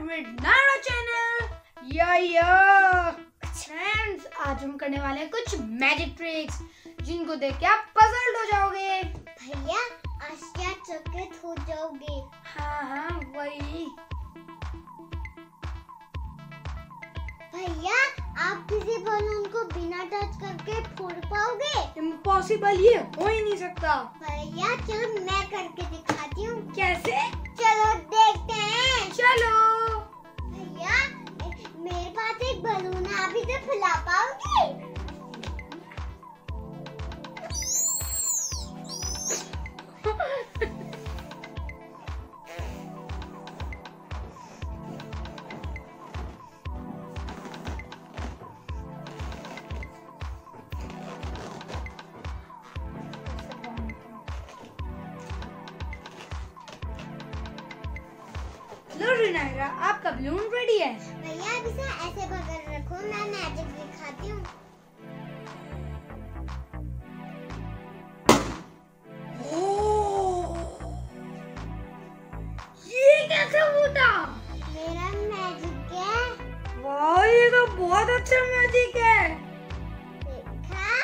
With Nayra channel. या friends, आज हम करने वाले हैं कुछ मैजिक ट्रिक्स जिनको देख के आप पजल्ड हो जाओगे। भैया आज क्या चकित हो जाओगे। हाँ वही। भैया आप किसी बलून को बिना टच करके फोड़ पाओगे? इम्पॉसिबल, ये हो ही नहीं सकता। भैया चलो मैं करके दिखाती हूँ। कैसे? चलो देखते हैं। चलो। भैया मेरे पास एक बलून है, आप इसे फुला पाओगे? लो नायरा, आपका बलून रेडी है। भैया अब इसे ऐसे पकड़ रखो, मैं मैजिक दिखाती हूँ। ये कैसे होता? मेरा मैजिक है। वाह, ये तो बहुत अच्छा मैजिक है। देखा?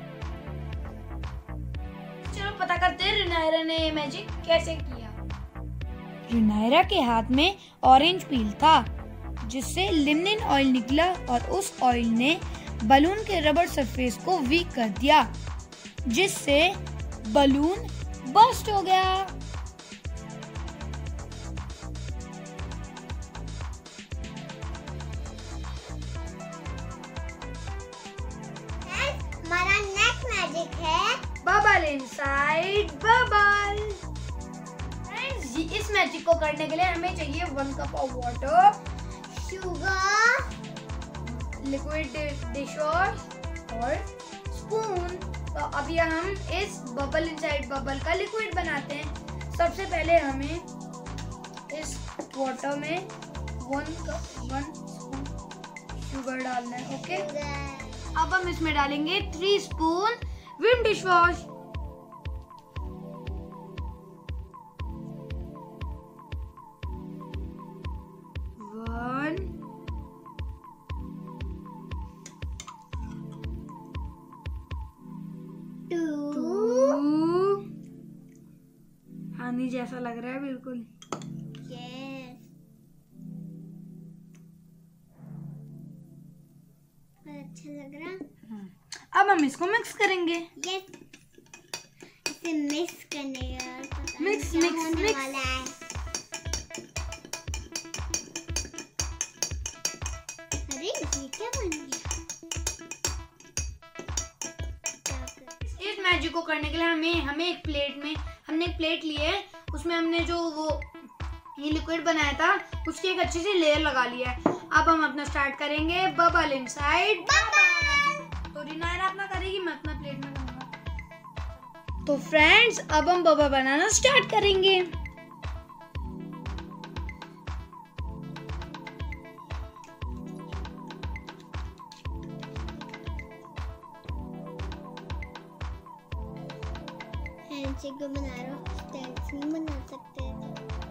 चलो पता करते हैं रिनायरा ने ये मैजिक कैसे किया। रिनायरा के हाथ में ऑरेंज पील था जिससे लिमनिन ऑयल निकला और उस ऑयल ने बलून के रबर सरफेस को वीक कर दिया जिससे बलून बस्ट हो गया। हमारा नेक्स्ट मैजिक है बबल इनसाइड बबल। इस मैजिक को करने के लिए हमें चाहिए 1 cup of water, sugar, liquid dish wash और स्पून। तो अभी हम इस बबल इनसाइड बबल का लिक्विड बनाते हैं। सबसे पहले हमें इस वाटर में 1 स्पून शुगर डालना है। ओके, अब हम इसमें डालेंगे 3 स्पून विम डिश वॉश। पानी जैसा लग रहा है बिल्कुल। अच्छा लग रहा। अब हम इसको मिक्स करेंगे। इसे मिक्स करने का मिक्स वाला है। अरे ये क्या बन गया? इस मैजिक को करने के लिए हमने एक प्लेट ली है, उसमें हमने जो ये लिक्विड बनाया था उसकी एक अच्छी सी लेयर लगा लिया है। अब हम अपना स्टार्ट करेंगे बबल इनसाइड बबल। तो रिनायरा अपना करेगी, मैं अपना प्लेट में करूंगा। तो फ्रेंड्स, अब हम बबल बनाना स्टार्ट करेंगे। को बना रहा हूँ, स्टैंड्स नहीं बना सकते हैं।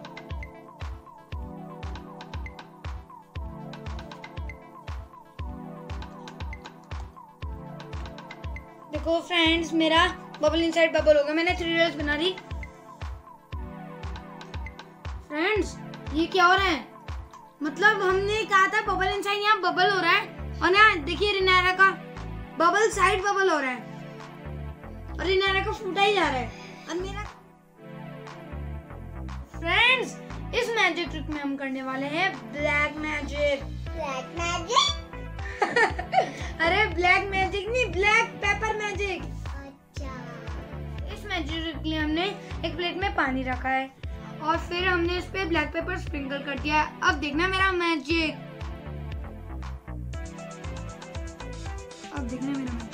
देखो फ्रेंड्स, मेरा बबल इनसाइड बबल हो गया। मैंने 3 लेयर्स बना दी। फ्रेंड्स, ये क्या हो रहा है? मतलब हमने कहा था बबल इनसाइड, यहाँ बबल हो रहा है और यहाँ देखिए रिनायरा का बबल साइड बबल हो रहा है और रिनायरा का फूटा ही जा रहा है। और मेरा फ्रेंड्स, इस मैजिक ट्रिक में हम करने वाले हैं ब्लैक मैजिक। Black magic? अरे ब्लैक मैजिक नहीं, ब्लैक पेपर मैजिक। अच्छा। इस मैजिक ट्रिक के लिए हमने एक प्लेट में पानी रखा है और फिर हमने इस पे ब्लैक पेपर स्प्रिंकल कर दिया है। अब देखना मेरा मैजिक। अब देखना मेरा मैजिक।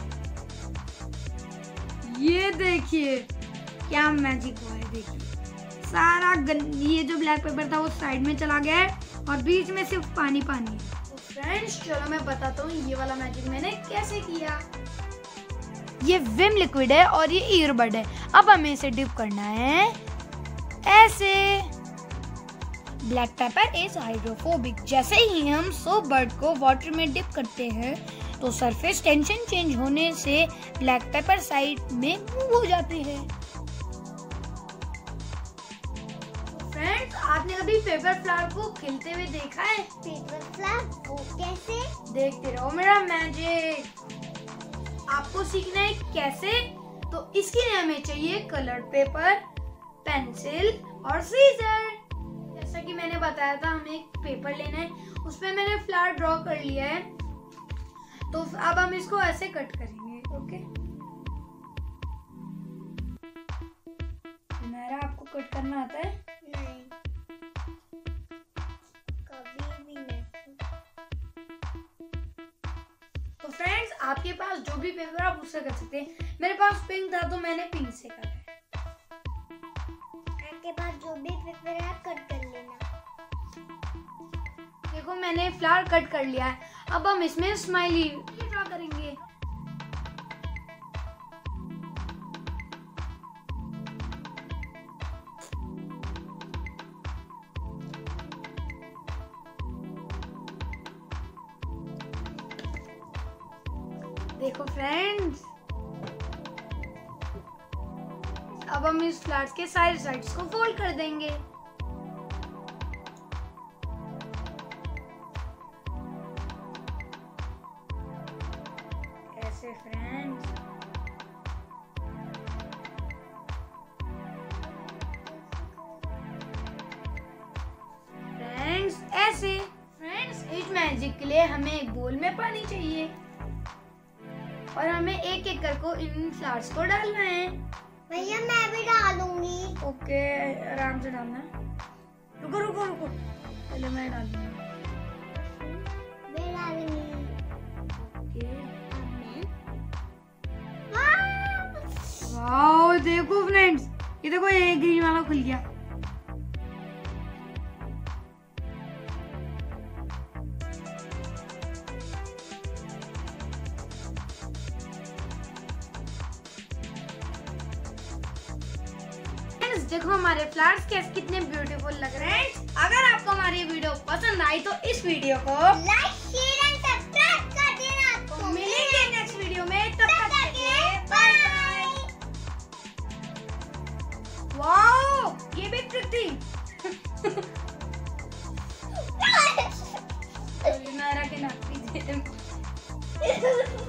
ये देखिए क्या मैजिक हुआ है। देखिए सारा ये जो ब्लैक पेपर था वो साइड में चला गया है और बीच में सिर्फ पानी पानी है। तो फ्रेंड्स, चलो मैं बताता हूँ ये वाला मैजिक मैंने कैसे किया। ये विम लिक्विड है और ये ईयरबड है। अब हमें इसे डिप करना है ऐसे। Black paper is hydrophobic. जैसे ही हम सोप बर्ड को वाटर में डिप करते हैं तो सरफेस टेंशन चेंज होने से ब्लैक पेपर साइड में मूव हो जाते हैं। फ्रेंड्स, आपने कभी पेपर फ्लावर को खिलते हुए देखा है? पेपर फ्लावर वो कैसे? देखते रहो मेरा मैजिक। आपको सीखना है कैसे? तो इसके लिए हमें चाहिए कलर्ड पेपर, पेंसिल और सीजर। जैसा कि मैंने बताया था, हमें एक पेपर लेना है, उसमें मैंने फ्लावर ड्रॉ कर लिया है। तो अब हम इसको ऐसे कट करेंगे। ओके, मेरा आपको कट करना आता है? नहीं, कभी भी नहीं। तो फ्रेंड्स, आपके पास जो भी पेपर आप उससे कर सकते हैं। मेरे पास पिंक था तो मैंने पिंक से करा है। आपके पास जो भी पेपर है कट कर लेना। देखो, मैंने फ्लावर कट कर लिया है। अब हम इसमें स्माइली ड्रॉ करेंगे। देखो फ्रेंड्स, अब हम इस फ्लावर्स के सारे साइड्स को फोल्ड कर देंगे। ऐसे फ्रेंड्स। ऐसे फ्रेंड्स, इस मैजिक के लिए हमें एक बोल में पानी चाहिए और हमें एक एक करके इन फ्लावर्स को डालना है। भैया मैं भी डालूंगी। ओके, आराम से डालना। रुको रुको रुको, पहले मैं डालूंगी। मैं डालूंगी। ओके, वाह! वाओ, देखो फ्रेंड्स, ये देखो, ये ग्रीन वाला खुल गया। देखो हमारे फ्लावर्स कैसे कितने ब्यूटीफुल लग रहे हैं। अगर आपको हमारी वीडियो पसंद आई तो इस वीडियो को लाइक, शेयर एंड सब्सक्राइब कर देना। तो मिलेंगे नेक्स्ट वीडियो में, तब तक के लिए बाय बाय। वाओ, ये भी ट्रिक थी। नारा के नाक